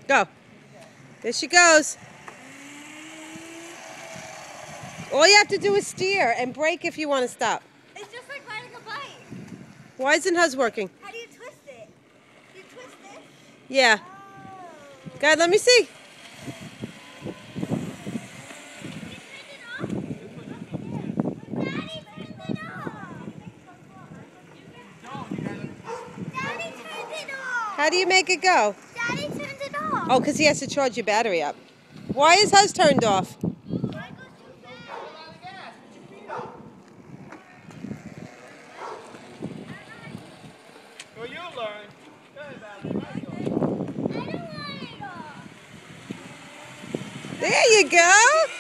Go. There she goes. All you have to do is steer and brake if you want to stop. It's just like riding a bike. Why isn't hers working? How do you twist it? You twist it? Yeah. Oh. God, let me see. How do you make it go? Daddy turned it off. Oh, because he has to charge your battery up. Why is hers turned off? Well, you'll learn. There you go.